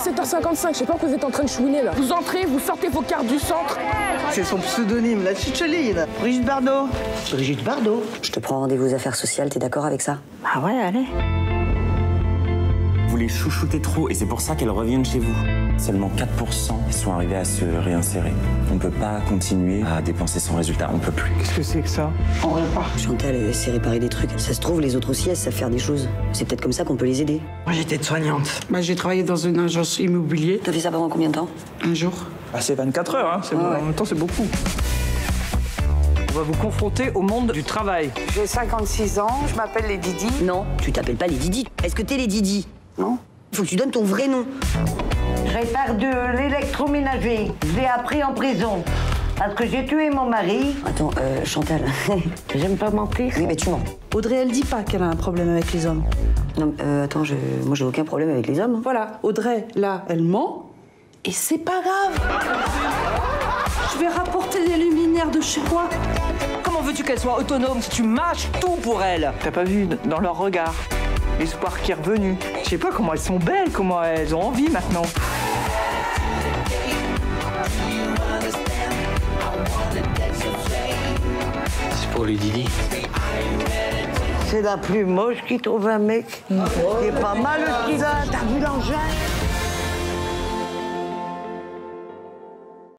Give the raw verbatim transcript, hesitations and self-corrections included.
sept heures cinquante-cinq, je sais pas que vous êtes en train de chouiner là. Vous entrez, vous sortez vos cartes du centre. C'est son pseudonyme, la Chicheline. Brigitte Bardot. Brigitte Bardot. Je te prends rendez-vous aux affaires sociales, t'es d'accord avec ça? Ah ouais, allez. Vous les chouchoutez trop et c'est pour ça qu'elles reviennent chez vous. Seulement quatre pour cent sont arrivés à se réinsérer. On ne peut pas continuer à dépenser sans résultat, on ne peut plus. Qu'est-ce que c'est que ça? On repart. Chantal, elle sait réparer des trucs. Ça se trouve, les autres aussi, elles savent faire des choses. C'est peut-être comme ça qu'on peut les aider. Moi, j'étais aide-soignante. Bah, j'ai travaillé dans une agence immobilière. T'as fait ça pendant combien de temps? Un jour. Ah, c'est vingt-quatre heures, hein. Ah ouais. En même temps, c'est beaucoup. On va vous confronter au monde du travail. J'ai cinquante-six ans, je m'appelle les Didi. Non, tu t'appelles pas les Didi. Est-ce que t'es les Didi? Non. Faut que tu donnes ton vrai nom. Je répare de l'électroménager. Je l'ai appris en prison. Parce que j'ai tué mon mari. Attends, euh, Chantal. J'aime pas mentir. Oui, mais tu mens. Audrey, elle dit pas qu'elle a un problème avec les hommes. Non, euh, attends, je... moi j'ai aucun problème avec les hommes. Voilà, Audrey, là, elle ment. Et c'est pas grave. Je vais rapporter des luminaires de chez moi. Comment veux-tu qu'elle soit autonome si tu mâches tout pour elle? T'as pas vu dans leur regard l'espoir qui est revenu. Je sais pas comment elles sont belles, comment elles ont envie maintenant. C'est pour les Didi. C'est la plus moche qui trouve un mec. Il est pas mal ce qu'il a. T'as vu l'engin?